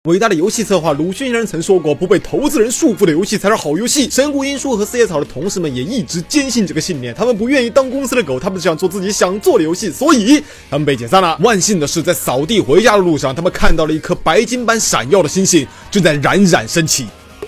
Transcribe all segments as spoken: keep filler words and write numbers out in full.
伟大的游戏策划鲁迅先生曾说过，不被投资人束缚的游戏才是好游戏。神谷英树和四叶草的同事们也一直坚信这个信念，他们不愿意当公司的狗，他们只想做自己想做的游戏，所以他们被解散了。万幸的是，在扫地回家的路上，他们看到了一颗白金般闪耀的星星正在冉冉升起。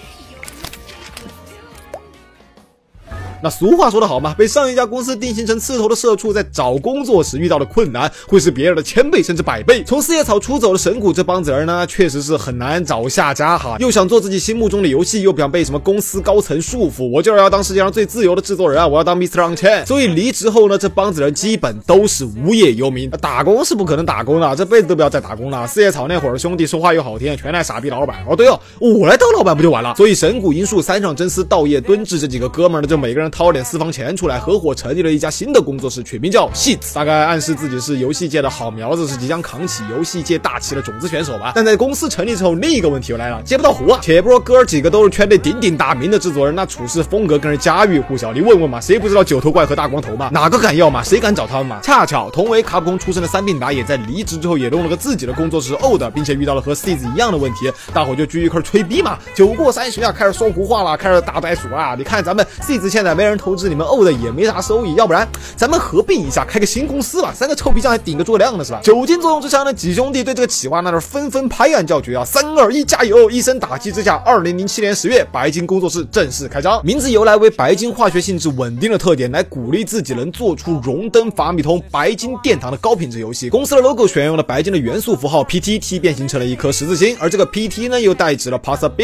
那俗话说得好嘛，被上一家公司定型成刺头的社畜，在找工作时遇到的困难会是别人的千倍甚至百倍。从四叶草出走的神谷这帮子人呢，确实是很难找下家哈。又想做自己心目中的游戏，又不想被什么公司高层束缚，我就是要当世界上最自由的制作人啊！我要当 mister Unchained。所以离职后呢，这帮子人基本都是无业游民，打工是不可能打工的，这辈子都不要再打工了。四叶草那会儿兄弟说话又好听，全赖傻逼老板。哦对哦，我来当老板不就完了？所以神谷英树、三上真司、稻叶敦志这几个哥们儿呢，就每个人掏点私房钱出来，合伙成立了一家新的工作室，取名叫 Sheets， 大概暗示自己是游戏界的好苗子，是即将扛起游戏界大旗的种子选手吧。但在公司成立之后，另一个问题又来了，接不到活啊。且不说哥儿几个都是圈内鼎鼎大名的制作人，那处事风格更是家喻户晓。你问问嘛，谁不知道九头怪和大光头嘛？哪个敢要嘛？谁敢找他们嘛？恰巧同为卡普空出身的三并达也在离职之后也弄了个自己的工作室 O D， 并且遇到了和 Seeds 一样的问题，大伙就聚一块吹逼嘛。酒过三巡啊，开始说胡话了，开始打袋鼠啊。你看咱们 Seeds 现在没人投资，你们 O D 也没啥收益，要不然咱们合并一下，开个新公司吧，三个臭皮匠还顶个诸葛亮呢是吧？酒精作用之下呢，几兄弟对这个企划那是纷纷拍案叫绝啊！三二一，加油！一声打击之下，二零零七年十月，白金工作室正式开张。名字由来为白金化学性质稳定的特点，来鼓励自己能做出荣登法米通白金殿堂的高品质游戏。公司的 logo 选用了白金的元素符号 P T T 变形成了一颗十字星，而这个 P T 呢，又代指了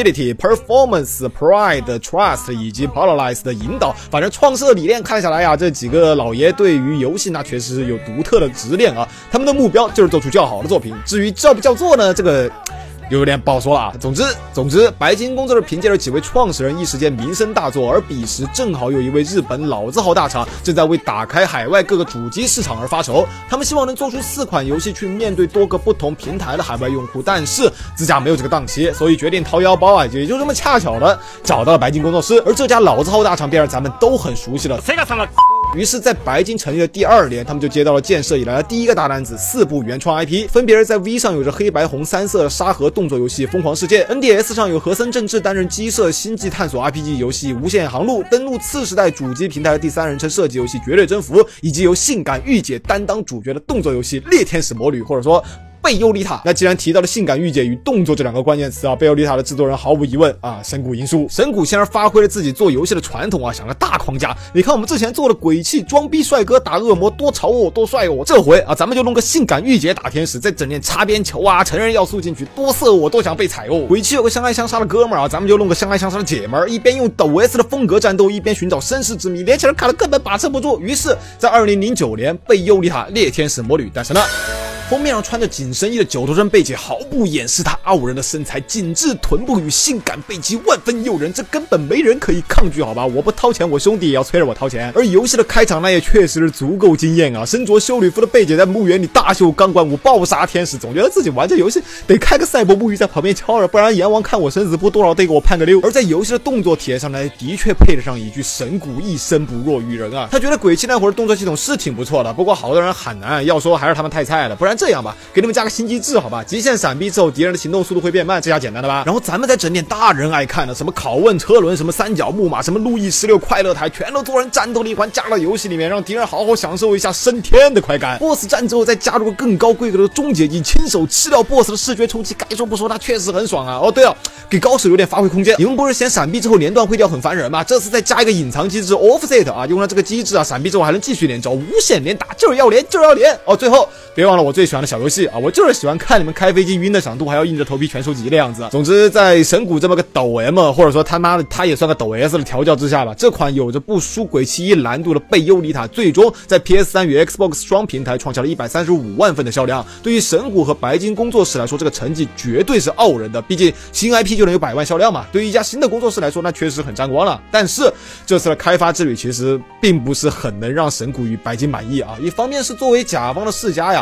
possibility、performance、pride、trust 以及 polarize 的引导。反正创设理念看下来啊，这几个老爷对于游戏那确实是有独特的执念啊，他们的目标就是做出较好的作品，至于叫不叫做呢，这个有点不好说了啊。总之，总之，白金工作室凭借着几位创始人一时间名声大作，而彼时正好有一位日本老字号大厂正在为打开海外各个主机市场而发愁，他们希望能做出四款游戏去面对多个不同平台的海外用户，但是自家没有这个档期，所以决定掏腰包啊，也就这么恰巧的找到了白金工作室，而这家老字号大厂便是咱们都很熟悉的 Sega 厂了。于是，在白金成立的第二年，他们就接到了建设以来的第一个大单子，四部原创 I P， 分别是在 V 上有着黑白红三色的沙盒动作游戏《疯狂世界》， N D S 上有和森正治担任机设星际探索 R P G 游戏《无限航路》，登陆次时代主机平台的第三人称射击游戏《绝对征服》，以及由性感御姐担当主角的动作游戏《猎天使魔女》，或者说贝尤丽塔。那既然提到了性感御姐与动作这两个关键词啊，贝尤丽塔的制作人毫无疑问啊，神谷英树。神谷先是发挥了自己做游戏的传统啊，想个大框架。你看我们之前做的鬼泣装逼帅哥打恶魔多潮哦，多帅哦，这回啊咱们就弄个性感御姐打天使，再整点擦边球啊成人要素进去，多色我多想被踩哦。鬼泣有个相爱相杀的哥们儿啊，咱们就弄个相爱相杀的姐们儿，一边用抖 S 的风格战斗，一边寻找身世之谜，连起来看了根本把持不住。于是在二零零九年，贝尤丽塔猎天使魔女诞生了。封面上穿着紧身衣的九头身贝姐毫不掩饰她傲人的身材，紧致臀部与性感背肌万分诱人，这根本没人可以抗拒好吧？我不掏钱，我兄弟也要催着我掏钱。而游戏的开场那也确实是足够惊艳啊！身着修女服的贝姐在墓园里大秀钢管舞，暴杀天使，总觉得自己玩这游戏得开个赛博木鱼在旁边敲着，不然阎王看我生死簿多少得给我判个六。而在游戏的动作体验上呢，的确配得上一句神谷一生不弱于人啊！他觉得鬼泣那会儿动作系统是挺不错的，不过好多人喊难，要说还是他们太菜了，不然这样吧，给你们加个新机制好吧，极限闪避之后敌人的行动速度会变慢，这下简单的吧。然后咱们再整点大人爱看的，什么拷问车轮，什么三角木马，什么路易十六快乐台，全都做成战斗力环加到游戏里面，让敌人好好享受一下升天的快感。 boss 战之后再加入个更高规格的终结技，亲手吃掉 boss 的视觉冲击，该说不说，它确实很爽啊。哦对了，给高手有点发挥空间。你们不是嫌闪避之后连段会掉很烦人吗？这次再加一个隐藏机制 offset 啊，用了这个机制啊，闪避之后还能继续连招，无限连打，就是要连就是要连哦。最后别忘了我最喜欢的小游戏啊，我就是喜欢看你们开飞机晕的响度，还要硬着头皮全收集的样子。总之，在神谷这么个抖 M， 或者说他妈的他也算个抖 S 的调教之下吧，这款有着不输鬼泣一难度的贝尤丽塔，最终在 P S 三 与 Xbox 双平台创下了一百三十五万份的销量。对于神谷和白金工作室来说，这个成绩绝对是傲人的，毕竟新 I P 就能有百万销量嘛。对于一家新的工作室来说，那确实很沾光了。但是这次的开发之旅其实并不是很能让神谷与白金满意啊。一方面是作为甲方的世家呀，对他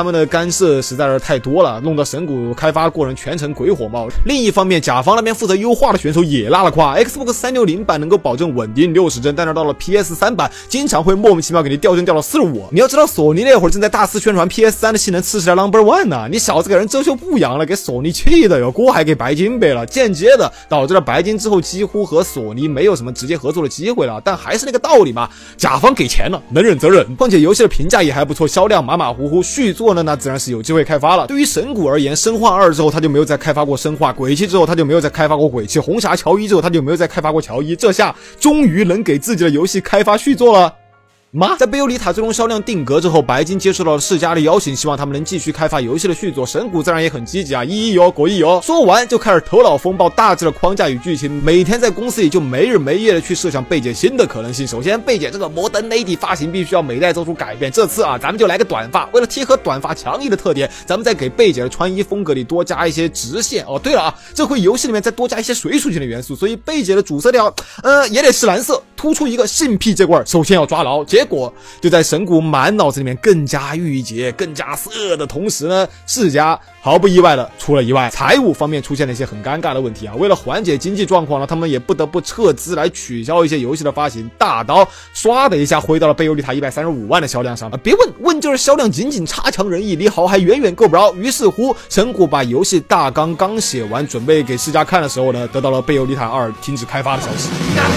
他们的干涉实在是太多了，弄得神谷开发过程全程鬼火冒。另一方面，甲方那边负责优化的选手也拉了胯 ，Xbox 三六零版能够保证稳定六十帧，但是到了 P S 三 版，经常会莫名其妙给你掉帧掉到四十五。你要知道，索尼那会儿正在大肆宣传 P S 三 的性能吃起来 number one 呢、啊，你小子给人遮羞布扬了，给索尼气的哟，锅还给白金背了，间接的导致了白金之后几乎和索尼没有什么直接合作的机会了。但还是那个道理嘛，甲方给钱了，能忍则忍。况且游戏的评价也还不错，销量马马虎虎，续作呢那自然是有机会开发了。对于神谷而言，生化二之后他就没有再开发过生化，鬼泣之后他就没有再开发过鬼泣，红霞乔伊之后他就没有再开发过乔伊，这下终于能给自己的游戏开发续作了。妈，在贝欧里塔最终销量定格之后，白金接受到了世嘉的邀请，希望他们能继续开发游戏的续作。神谷自然也很积极啊，一一有果一有。说完就开始头脑风暴大致的框架与剧情，每天在公司里就没日没夜的去设想贝姐新的可能性。首先，贝姐这个摩登 lady 发型必须要每代做出改变，这次啊，咱们就来个短发，为了贴合短发强硬的特点，咱们再给贝姐的穿衣风格里多加一些直线。哦，对了啊，这回游戏里面再多加一些水属性的元素，所以贝姐的主色调，呃，也得是蓝色，突出一个性癖这块儿，首先要抓牢。结果就在神谷满脑子里面更加郁结、更加色的同时呢，世嘉毫不意外的出了意外，财务方面出现了一些很尴尬的问题啊。为了缓解经济状况呢，他们也不得不撤资来取消一些游戏的发行，大刀唰的一下挥到了贝欧丽塔一百三十五万的销量上啊！别问，问就是销量仅仅差强人意，离好还远远够不着。于是乎，神谷把游戏大纲刚写完，准备给世嘉看的时候呢，得到了贝欧丽塔二停止开发的消息。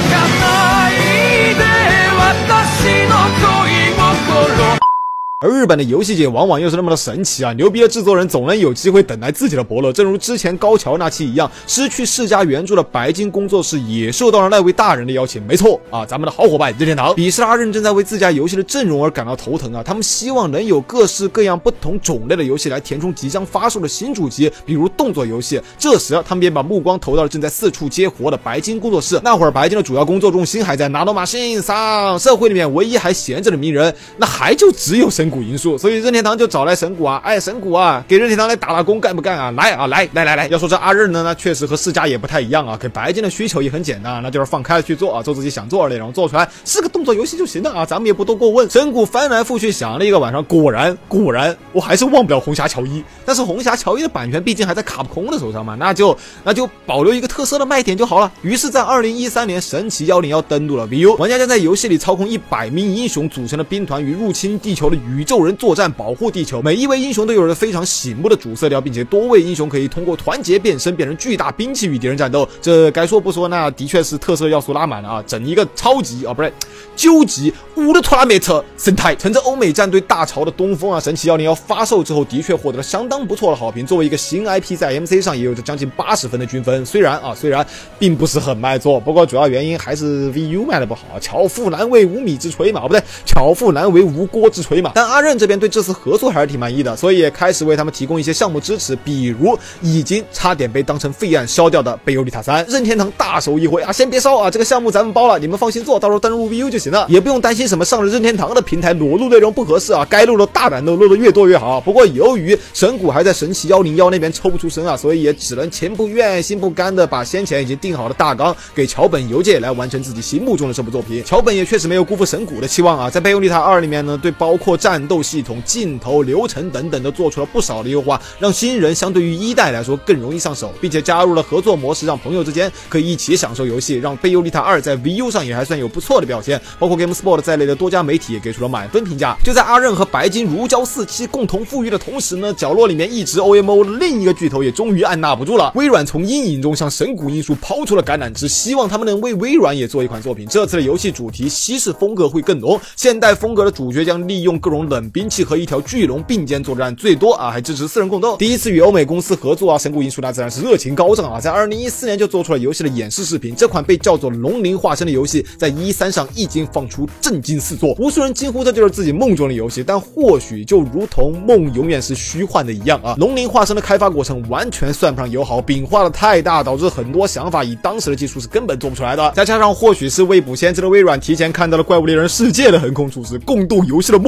而日本的游戏界往往又是那么的神奇啊！牛逼的制作人总能有机会等来自己的伯乐，正如之前高桥那期一样，失去世嘉原著的白金工作室也受到了那位大人的邀请。没错啊，咱们的好伙伴任天堂、比斯拉认正在为自家游戏的阵容而感到头疼啊！他们希望能有各式各样不同种类的游戏来填充即将发售的新主机，比如动作游戏。这时他们便把目光投到了正在四处接活的白金工作室。那会儿白金的主要工作重心还在 Nano Machine 上，社会里面唯一还闲着的名人，那还就只有神谷英树，所以任天堂就找来神谷啊，哎，神谷啊，给任天堂来打打工，干不干啊？来啊，来来来来！要说这阿任呢，那确实和世嘉也不太一样啊，给白金的需求也很简单，那就是放开了去做啊，做自己想做的内容，做出来是个动作游戏就行了啊，咱们也不多过问。神谷翻来覆去想了一个晚上，果然果然，我还是忘不了红霞乔伊，但是红霞乔伊的版权毕竟还在卡普空的手上嘛，那就那就保留一个特色的卖点就好了。于是，在二零一三年，神奇一零一登陆了 V U， 玩家将在游戏里操控一百名英雄组成的兵团与入侵地球的宇宙人作战，保护地球。每一位英雄都有着非常醒目的主色调，并且多位英雄可以通过团结变身变成巨大兵器与敌人战斗。这该说不说，那的确是特色要素拉满了啊！整一个超级啊，不是究极乌的托拉梅特生态。乘着欧美战队大潮的东风啊，神奇一零一发售之后的确获得了相当不错的好评。作为一个新 I P， 在 M C 上也有着将近八十分的均分。虽然啊，虽然并不是很卖座，不过主要原因还是 V U 卖的不好。巧妇难为无米之炊嘛，不对，巧妇难为无锅之炊嘛。但阿任这边对这次合作还是挺满意的，所以也开始为他们提供一些项目支持，比如已经差点被当成废案烧掉的贝欧丽塔三，任天堂大手一挥啊，先别烧啊，这个项目咱们包了，你们放心做，到时候登录 V U 就行了，也不用担心什么上了任天堂的平台裸露内容不合适啊，该露的大胆的露的越多越好。不过由于神谷还在神奇一零一那边抽不出身啊，所以也只能情不愿心不甘的把先前已经定好的大纲给桥本由介来完成自己心目中的这部作品。桥本也确实没有辜负神谷的期望啊，在贝欧丽塔二里面呢，对包括战斗系统、镜头、流程等等都做出了不少的优化，让新人相对于一代来说更容易上手，并且加入了合作模式，让朋友之间可以一起享受游戏，让贝欧丽塔二在 V U 上也还算有不错的表现。包括 GameSpot 在内的多家媒体也给出了满分评价。就在阿任和白金如胶似漆共同富裕的同时呢，角落里面一直 O M O 的另一个巨头也终于按捺不住了。微软从阴影中向神谷英树抛出了橄榄枝，希望他们能为微软也做一款作品。这次的游戏主题西式风格会更浓，现代风格的主角将利用各种冷兵器和一条巨龙并肩作战，最多啊还支持四人共斗。第一次与欧美公司合作啊，神谷英树那自然是热情高涨啊，在二零一四年就做出了游戏的演示视频。这款被叫做龙鳞化身的游戏在一三上一经放出，震惊四座，无数人惊呼这就是自己梦中的游戏。但或许就如同梦永远是虚幻的一样啊，龙鳞化身的开发过程完全算不上友好，饼画的太大，导致很多想法以当时的技术是根本做不出来的。再加上或许是未卜先知的微软提前看到了怪物猎人世界的横空出世，共度游戏的末日即将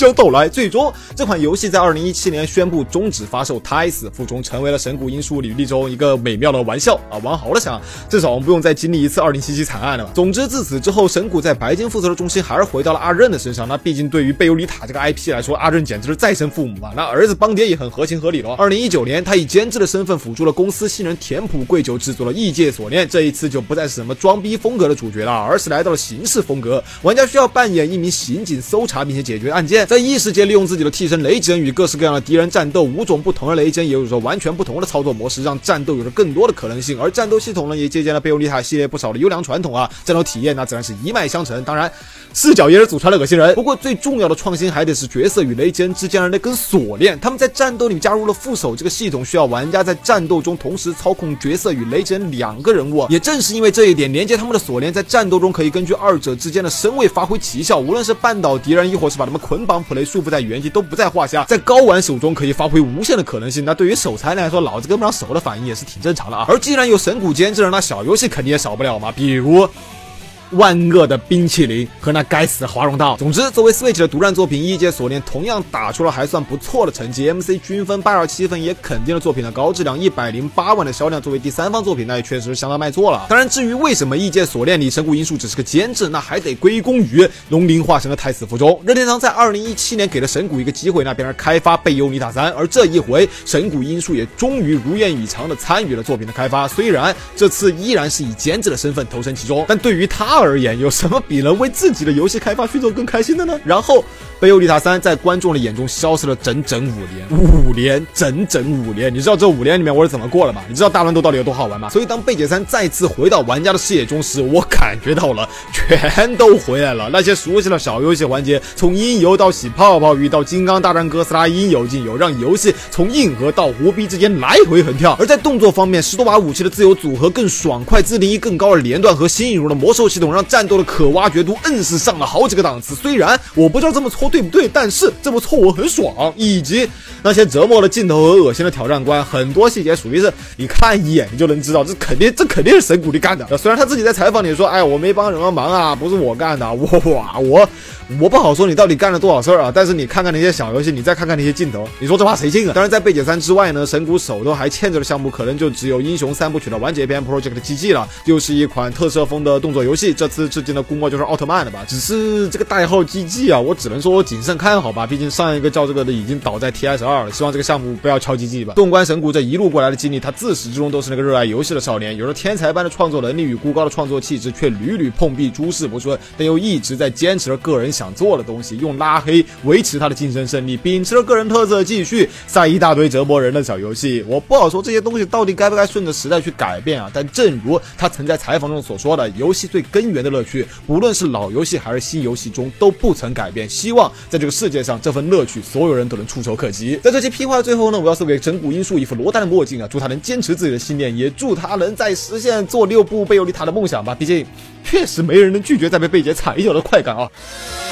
将到来。最终，这款游戏在二零一七年宣布终止发售，胎死腹中，成为了神谷英树履历中一个美妙的玩笑啊！往好了想，至少我们不用再经历一次二零七七惨案了吧。总之，自此之后，神谷在白金复仇的重心还是回到了阿任的身上。那毕竟对于贝尤里塔这个 I P 来说，阿任简直是再生父母嘛。那儿子帮爹也很合情合理了。二零一九年，他以监制的身份辅助了公司新人田浦贵久制作了《异界锁链》，这一次就不再是什么装逼风格的主角了，而是来到了刑事风格。玩家需要扮演一名刑警，搜查并且解决案件，在异世界利用自己的替身雷神与各式各样的敌人战斗。五种不同的雷神也有着完全不同的操作模式，让战斗有着更多的可能性。而战斗系统呢，也借鉴了贝尤里塔系列不少的优良传统啊，战斗体验那自然是一脉相承。当然，视角也是祖传的恶心人。不过最重要的创新还得是角色与雷神之间的那根锁链，他们在战斗里加入了副手这个系统，需要玩家在战斗中同时操控角色与雷神两个人物。也正是因为这一点，连接他们的锁链在战斗中可以根据二者之间的身位发挥奇效，无论是绊倒敌人，亦或是把他们捆绑 play 束缚在原地，都不在话下。在高玩手中可以发挥无限的可能性。那对于手残来说，老子跟不上手的反应也是挺正常的啊。而既然有神谷监制，那小游戏肯定也少不了嘛，比如万恶的冰淇淋和那该死的华容道。总之，作为 Switch 的独占作品，《异界锁链》同样打出了还算不错的成绩 ，M C 均分八十七分，也肯定了作品的高质量，一百零八万的销量，作为第三方作品，那也确实相当卖座了。当然，至于为什么《异界锁链》里神谷英树只是个监制，那还得归功于龙鳞化身的胎死腹中。任天堂在二零一七年给了神谷一个机会，那便是开发贝尤尼塔三，而这一回，神谷英树也终于如愿以偿的参与了作品的开发。虽然这次依然是以监制的身份投身其中，但对于他而言，有什么比能为自己的游戏开发去做更开心的呢？然后，贝尤里塔三在观众的眼中消失了整整五年，五年，整整五年。你知道这五年里面我是怎么过的吗？你知道大乱斗到底有多好玩吗？所以当贝姐三再次回到玩家的视野中时，我感觉到了，全都回来了。那些熟悉的小游戏环节，从音游到洗泡泡鱼到金刚大战哥斯拉，应有尽有，让游戏从硬核到胡逼之间来回横跳。而在动作方面，十多把武器的自由组合更爽快，自定义更高的连段和新引入的魔兽系统，让战斗的可挖掘度硬是上了好几个档次。虽然我不知道这么搓对不对，但是这么搓我很爽。以及那些折磨的镜头和恶心的挑战关，很多细节属于是你看一眼你就能知道，这肯定这肯定是神谷力干的。虽然他自己在采访里说，哎，我没帮什么忙啊，不是我干的，我哇我我不好说你到底干了多少事儿啊。但是你看看那些小游戏，你再看看那些镜头，你说这话谁信啊？当然，在贝姐三之外呢，神谷手头还欠着的项目可能就只有英雄三部曲的完结篇 Project G G 了，又是一款特摄风的动作游戏。这次致敬的估摸就是奥特曼的吧？只是这个代号 G G 啊，我只能说谨慎看好吧，毕竟上一个叫这个的已经倒在 T S 二了，希望这个项目不要敲 G G 吧。纵观神谷这一路过来的经历，他自始至终都是那个热爱游戏的少年，有着天才般的创作能力与孤高的创作气质，却屡屡碰壁，诸事不顺，但又一直在坚持着个人想做的东西，用拉黑维持他的竞争胜利，秉持着个人特色继续塞一大堆折磨人的小游戏。我不好说这些东西到底该不该顺着时代去改变啊，但正如他曾在采访中所说的，游戏最根源的乐趣，无论是老游戏还是新游戏中都不曾改变，希望在这个世界上这份乐趣所有人都能触手可及。在这期批话的最后呢，我要送给神谷英树一副罗丹的墨镜啊，祝他能坚持自己的信念，也祝他能再实现做六部贝尤里塔的梦想吧，毕竟确实没人能拒绝再被贝姐踩一脚的快感啊。